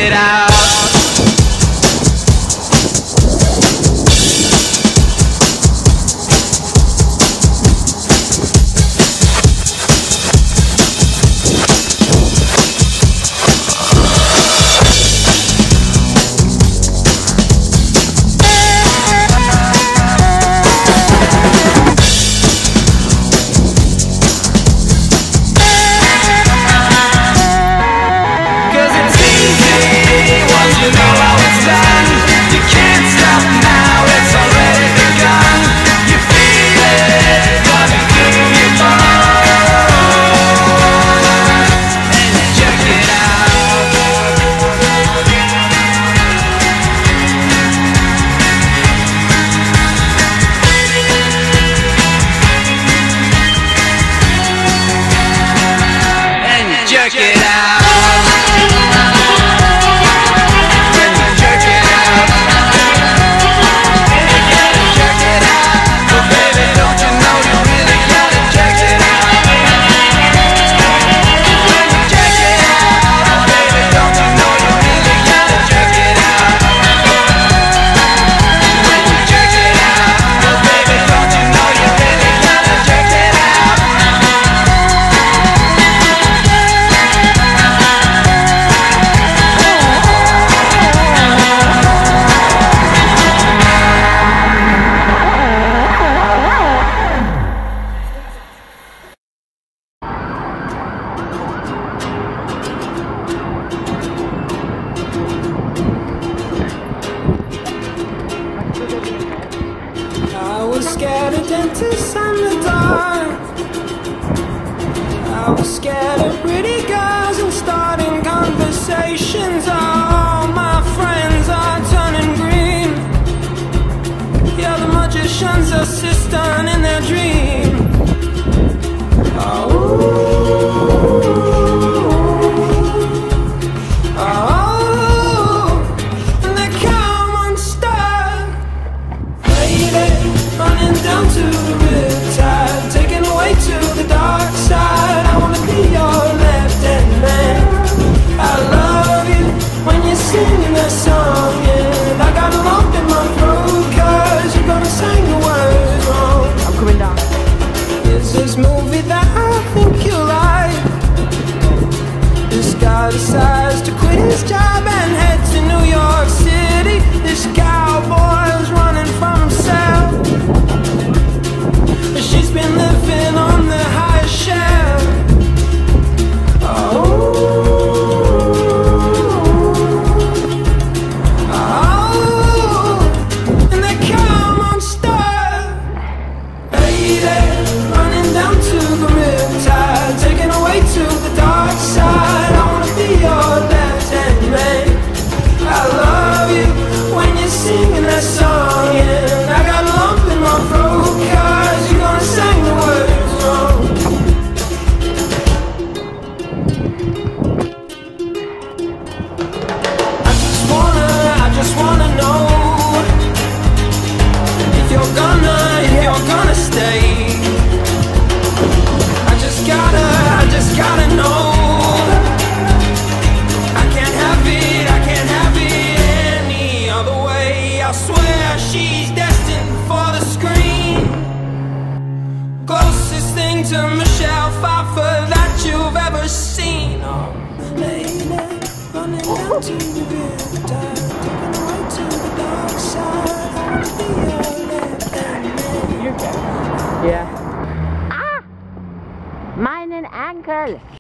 it out. Jerk it out. When you jerk it out, you gotta jerk it out. But baby, don't you know you really gotta jerk it out? When you jerk it out, baby, don't you know you really gotta jerk it out? When you jerk it out, baby, don't you know you really gotta jerk it out? I was scared of dentists in the dark. I was scared of pretty girls and starting conversations. All my friends are turning green. Yeah, the magician's assistant in their dream. Running down to the riptide, taken away to the dark side. I wanna be your left-hand man. I love you when you're singing that song, and I got a lump in my throat 'cause you're gonna sing the words wrong. I'm coming down. There's this movie that I think you like. This guy decides to quit his job and head to New York City. This cowboy's running from himself. She's been living on the highest shelf. And they come on star. Lady, running down to the riptide, taken away to the dark side. I wanna be your left-hand man. I love you when you're singing that song, and I got a lump in my throat 'cause you're gonna sing the words wrong. I just wanna know if you're gonna stay. I just gotta know. I can't have it any other way. I swear she's destined for the screen. Closest thing to Michelle Pfeiffer that you've ever seen. Oh, lady, running down to the riptide, taking away to the dark side. I wanna be your left-hand man. You're good. Yeah. Ah! Meinen Ankle!